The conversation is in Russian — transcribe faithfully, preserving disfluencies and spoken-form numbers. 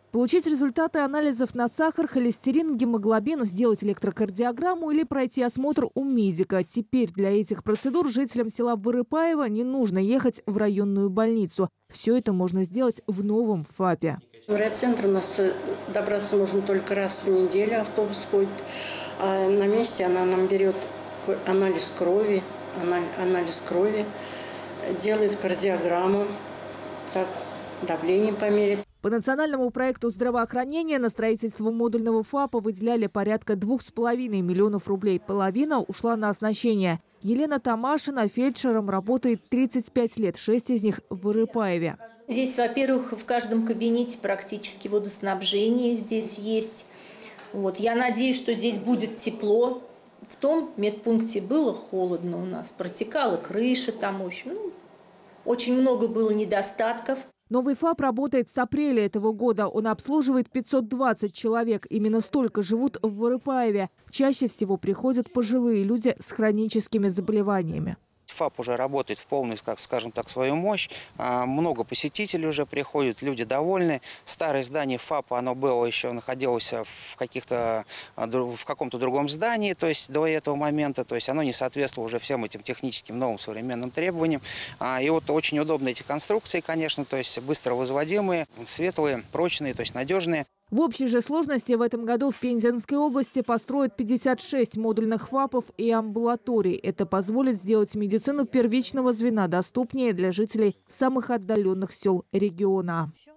Получить результаты анализов на сахар, холестерин, гемоглобин, сделать электрокардиограмму или пройти осмотр у медика. Теперь для этих процедур жителям села Вырыпаево не нужно ехать в районную больницу. Все это можно сделать в новом ФАПе. В райцентр у нас добраться можно только раз в неделю, автобус ходит. А на месте она нам берет анализ крови, анализ крови, делает кардиограмму, так давление померит. По национальному проекту здравоохранения на строительство модульного ФАПа выделяли порядка двух с половиной миллионов рублей. Половина ушла на оснащение. Елена Тамашина фельдшером работает тридцать пять лет, шесть из них в Вырыпаеве. Здесь, во-первых, в каждом кабинете практически водоснабжение здесь есть. Вот. Я надеюсь, что здесь будет тепло. В том медпункте было холодно у нас, протекала крыша там, в общем, ну, очень много было недостатков. Новый ФАП работает с апреля этого года. Он обслуживает пятьсот двадцать человек. Именно столько живут в Вырыпаеве. Чаще всего приходят пожилые люди с хроническими заболеваниями. ФАП уже работает в полную, как скажем так, свою мощь. Много посетителей уже приходят, люди довольны. Старое здание ФАПа, оно было еще, находилось в каких-то, в каком-то другом здании, то есть до этого момента, то есть оно не соответствовало уже всем этим техническим новым современным требованиям. И вот очень удобны эти конструкции, конечно, то есть быстро возводимые, светлые, прочные, то есть надежные. В общей же сложности в этом году в Пензенской области построят пятьдесят шесть модульных ФАПов и амбулаторий. Это позволит сделать медицину первичного звена доступнее для жителей самых отдаленных сел региона.